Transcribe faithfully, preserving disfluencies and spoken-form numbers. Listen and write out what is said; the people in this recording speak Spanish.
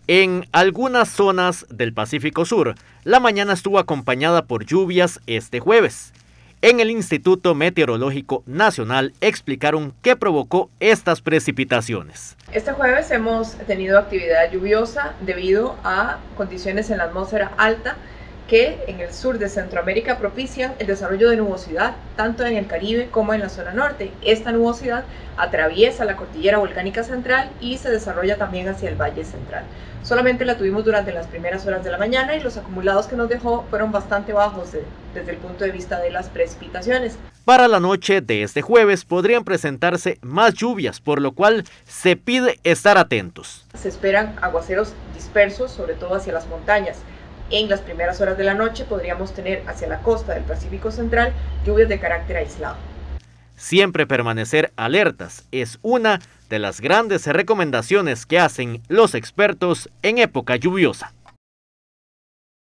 En algunas zonas del Pacífico Sur, la mañana estuvo acompañada por lluvias este jueves. En el Instituto Meteorológico Nacional explicaron qué provocó estas precipitaciones. Este jueves hemos tenido actividad lluviosa debido a condiciones en la atmósfera alta que en el sur de Centroamérica propician el desarrollo de nubosidad tanto en el Caribe como en la zona norte. Esta nubosidad atraviesa la cordillera volcánica central y se desarrolla también hacia el valle central. Solamente la tuvimos durante las primeras horas de la mañana y los acumulados que nos dejó fueron bastante bajos de, desde el punto de vista de las precipitaciones. Para la noche de este jueves podrían presentarse más lluvias, por lo cual se pide estar atentos. Se esperan aguaceros dispersos, sobre todo hacia las montañas. En las primeras horas de la noche podríamos tener hacia la costa del Pacífico Central lluvias de carácter aislado. Siempre permanecer alertas es una de las grandes recomendaciones que hacen los expertos en época lluviosa.